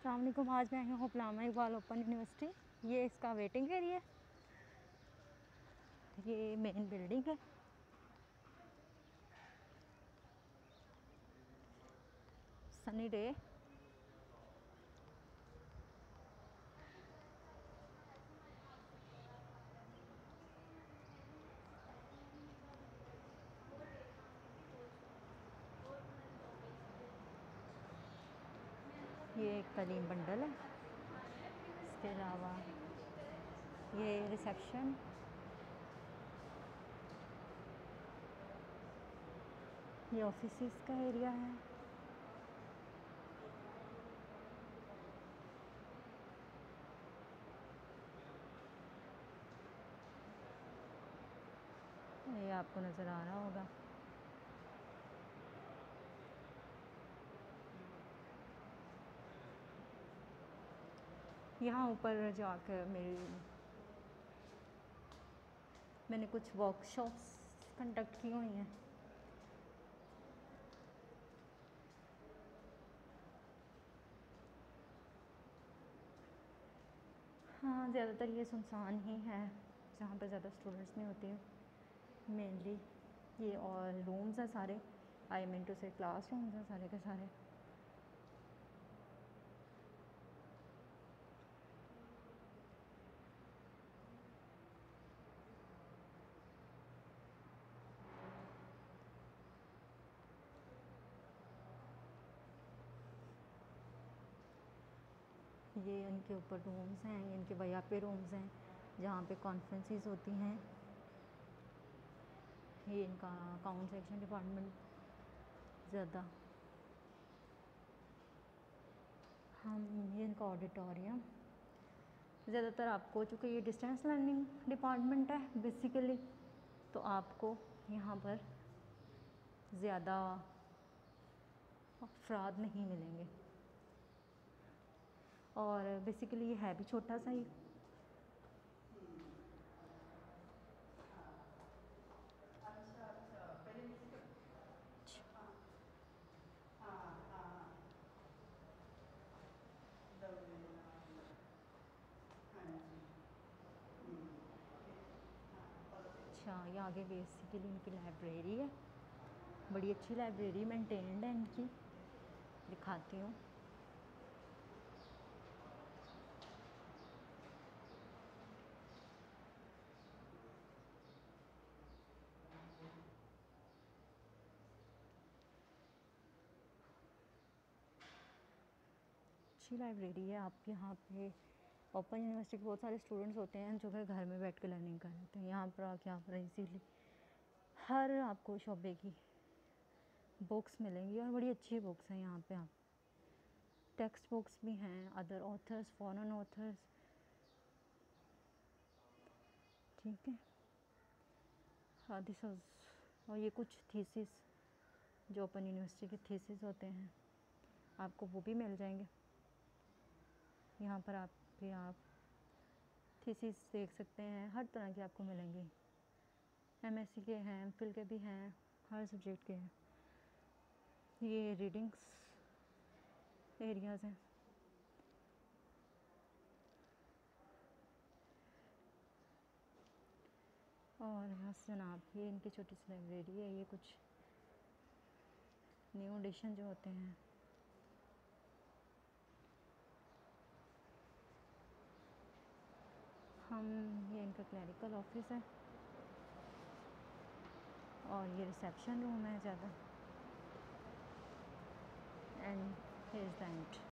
अस्सलाम वालेकुम। आज मैं आई हूँ अल्लामा इकबाल ओपन यूनिवर्सिटी। ये इसका वेटिंग एरिया है, ये मेन बिल्डिंग है। Sunny day. ये एक कलीम बंडल है। इसके अलावा ये रिसेप्शन, ये ऑफिस का एरिया है। ये आपको नज़र आ रहा होगा। यहाँ ऊपर जाकर मैंने कुछ वर्कशॉप्स कंडक्ट की हुई हैं। हाँ, ज़्यादातर ये सुनसान ही है, जहाँ पर ज़्यादा स्टूडेंट्स नहीं होते हैं मेनली। ये और रूम्स हैं सारे, आई मीन टू से क्लास रूम्स हैं सारे के सारे। ये इनके ऊपर रूम्स हैं, ये इनके वया पे रूम्स हैं जहाँ पे कॉन्फ्रेंसेस होती हैं। ये इनका अकाउंट सेक्शन डिपार्टमेंट ज़्यादा। ये इनका ऑडिटोरियम। ज़्यादातर आपको, चूँकि ये डिस्टेंस लर्निंग डिपार्टमेंट है बेसिकली, तो आपको यहाँ पर ज़्यादा अफराद नहीं मिलेंगे। और बेसिकली ये है भी छोटा सा ही। अच्छा, ये आगे बेसिकली इनकी लाइब्रेरी है। बड़ी अच्छी लाइब्रेरी मेंटेन्ड है इनकी, दिखाती हूँ। अच्छी लाइब्रेरी है। आप यहाँ पे ओपन यूनिवर्सिटी के बहुत सारे स्टूडेंट्स होते हैं जो कि घर में बैठ के लर्निंग कर लेते हैं। यहाँ पर आके यहाँ पर इजीली हर आपको शोबे की बुक्स मिलेंगी और बड़ी अच्छी बुक्स हैं यहाँ पे। आप टेक्स्ट बुक्स भी हैं, अदर ऑथर्स, फॉरेन ऑथर्स, ठीक है। हाँ, और ये कुछ थीसिस जो ओपन यूनिवर्सिटी के थीसिस होते हैं, आपको वो भी मिल जाएंगे यहाँ पर। आप थीसिस देख सकते हैं, हर तरह के आपको मिलेंगे। एमएससी के हैं, एमफिल के भी हैं, हर सब्जेक्ट के हैं। ये रीडिंग्स एरियाज़ हैं। और बस जनाब, ये इनकी छोटी सी लाइब्रेरी है। ये कुछ न्यू एडिशन जो होते हैं। ये इनका क्लरिकल ऑफिस है और ये रिसेप्शन रूम है ज़्यादा। And here is the and.